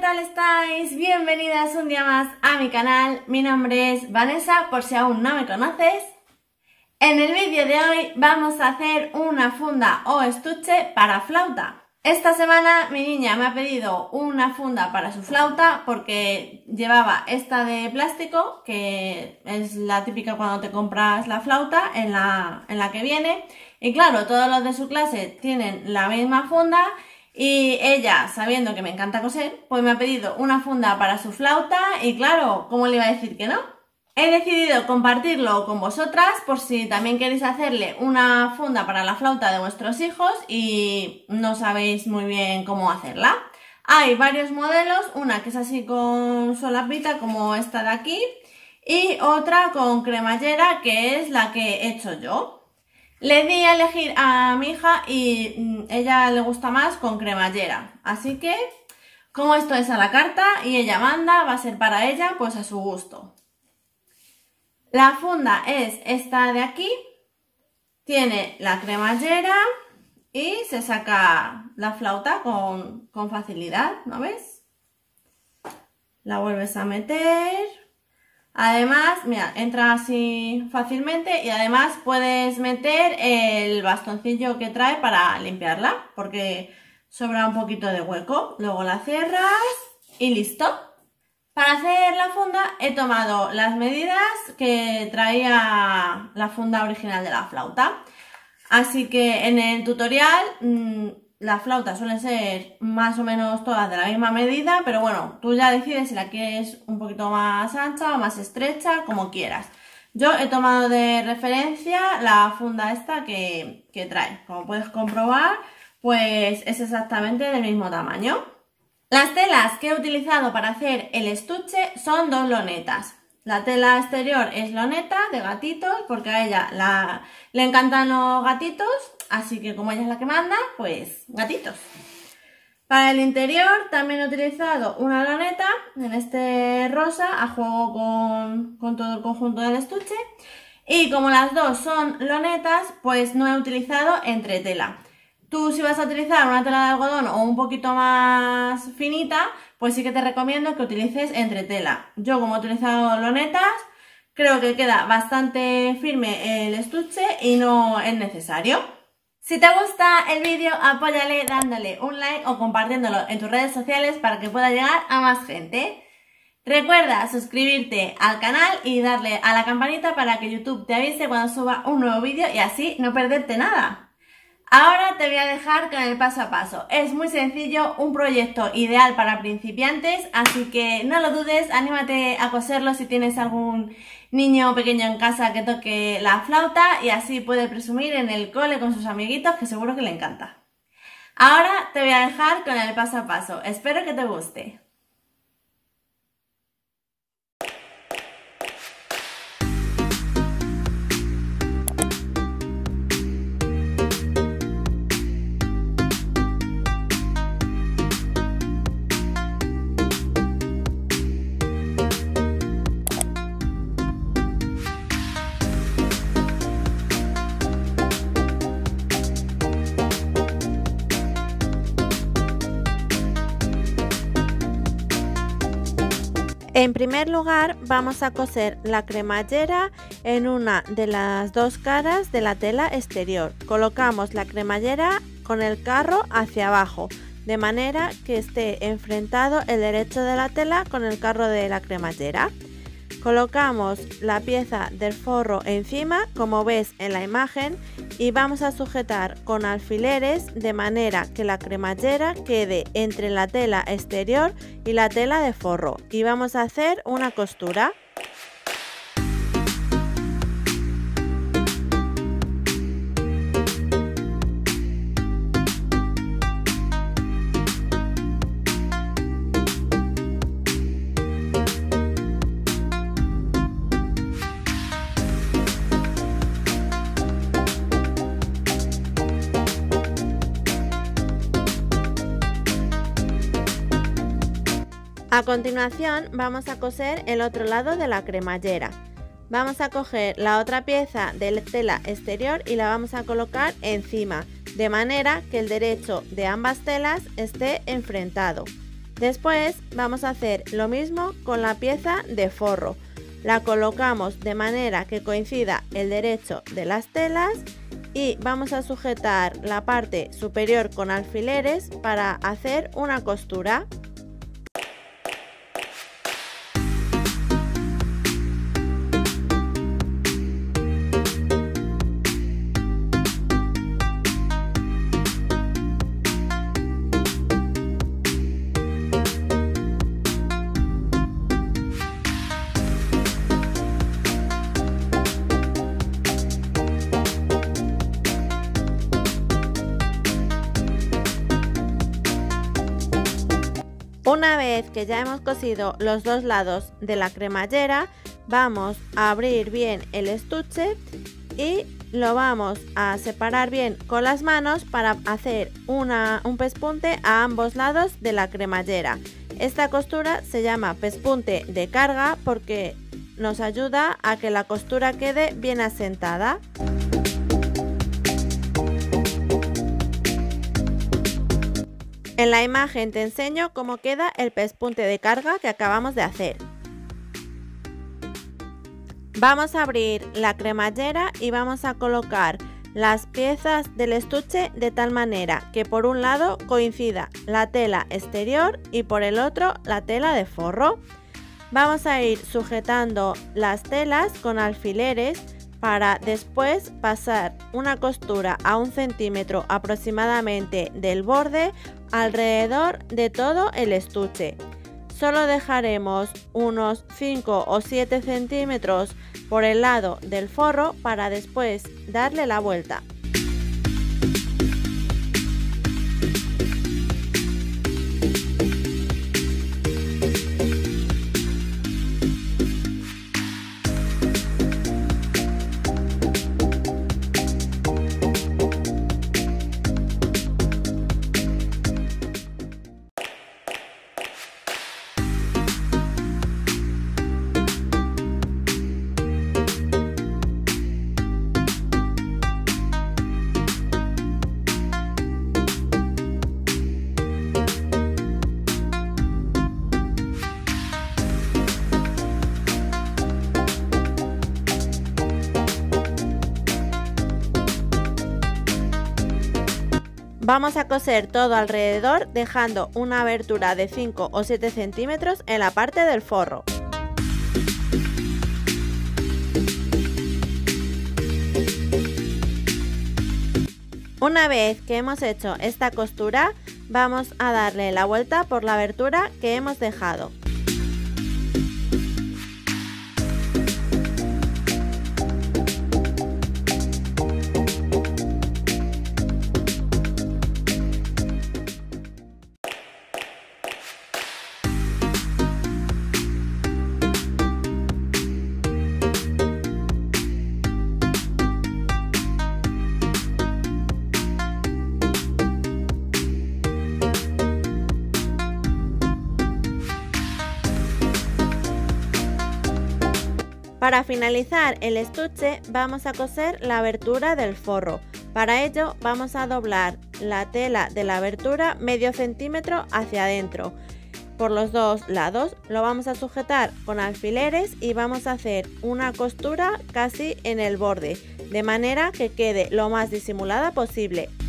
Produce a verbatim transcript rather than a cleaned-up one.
tal estáis? Bienvenidas un día más a mi canal. Mi nombre es Vanessa, por si aún no me conoces. En el vídeo de hoy vamos a hacer una funda o estuche para flauta. Esta semana mi niña me ha pedido una funda para su flauta porque llevaba esta de plástico, que es la típica cuando te compras la flauta en la, en la que viene. Y claro, todos los de su clase tienen la misma funda. Y ella, sabiendo que me encanta coser, pues me ha pedido una funda para su flauta y claro, ¿cómo le iba a decir que no? He decidido compartirlo con vosotras por si también queréis hacerle una funda para la flauta de vuestros hijos y no sabéis muy bien cómo hacerla. Hay varios modelos, una que es así con solapita como esta de aquí y otra con cremallera que es la que he hecho yo. Le di a elegir a mi hija y ella le gusta más con cremallera, así que como esto es a la carta y ella manda, va a ser para ella pues a su gusto. La funda es esta de aquí, tiene la cremallera y se saca la flauta con, con facilidad, ¿no ves? La vuelves a meter. Además, mira, entra así fácilmente y además puedes meter el bastoncillo que trae para limpiarla porque sobra un poquito de hueco. Luego la cierras y listo. Para hacer la funda he tomado las medidas que traía la funda original de la flauta. Así que en el tutorial mmm, las flautas suelen ser más o menos todas de la misma medida, pero bueno, tú ya decides si la quieres un poquito más ancha o más estrecha, como quieras. Yo he tomado de referencia la funda esta que, que trae. Como puedes comprobar, pues es exactamente del mismo tamaño. Las telas que he utilizado para hacer el estuche son dos lonetas. La tela exterior es loneta de gatitos, porque a ella la, le encantan los gatitos, así que como ella es la que manda, pues gatitos. Para el interior también he utilizado una loneta, en este rosa, a juego con, con todo el conjunto del estuche. Y como las dos son lonetas, pues no he utilizado entretela. Tú si vas a utilizar una tela de algodón o un poquito más finita, pues sí que te recomiendo que utilices entretela. Yo como he utilizado lonetas, creo que queda bastante firme el estuche y no es necesario. Si te gusta el vídeo, apóyale dándole un like o compartiéndolo en tus redes sociales para que pueda llegar a más gente. Recuerda suscribirte al canal y darle a la campanita para que YouTube te avise cuando suba un nuevo vídeo y así no perderte nada. Ahora te voy a dejar con el paso a paso. Es muy sencillo, un proyecto ideal para principiantes, así que no lo dudes, anímate a coserlo si tienes algún niño pequeño en casa que toque la flauta y así puede presumir en el cole con sus amiguitos que seguro que le encanta. Ahora te voy a dejar con el paso a paso. Espero que te guste. En primer lugar vamos a coser la cremallera en una de las dos caras de la tela exterior. Colocamos la cremallera con el carro hacia abajo, de manera que esté enfrentado el derecho de la tela con el carro de la cremallera. Colocamos la pieza del forro encima, como ves en la imagen, y vamos a sujetar con alfileres de manera que la cremallera quede entre la tela exterior y la tela de forro. Y vamos a hacer una costura. A continuación vamos a coser el otro lado de la cremallera. Vamos a coger la otra pieza de tela exterior y la vamos a colocar encima, de manera que el derecho de ambas telas esté enfrentado. Después vamos a hacer lo mismo con la pieza de forro. La colocamos de manera que coincida el derecho de las telas y vamos a sujetar la parte superior con alfileres para hacer una costura. Una vez que ya hemos cosido los dos lados de la cremallera, vamos a abrir bien el estuche y lo vamos a separar bien con las manos para hacer una, un pespunte a ambos lados de la cremallera. Esta costura se llama pespunte de carga porque nos ayuda a que la costura quede bien asentada. En la imagen te enseño cómo queda el pespunte de carga que acabamos de hacer. Vamos a abrir la cremallera y vamos a colocar las piezas del estuche de tal manera que por un lado coincida la tela exterior y por el otro la tela de forro. Vamos a ir sujetando las telas con alfileres para después pasar una costura a un centímetro aproximadamente del borde alrededor de todo el estuche. Solo dejaremos unos cinco o siete centímetros por el lado del forro para después darle la vuelta. Vamos a coser todo alrededor dejando una abertura de cinco o siete centímetros en la parte del forro. Una vez que hemos hecho esta costura, vamos a darle la vuelta por la abertura que hemos dejado. Para finalizar el estuche vamos a coser la abertura del forro. Para ello vamos a doblar la tela de la abertura medio centímetro hacia adentro. Por los dos lados lo vamos a sujetar con alfileres y vamos a hacer una costura casi en el borde, de manera que quede lo más disimulada posible.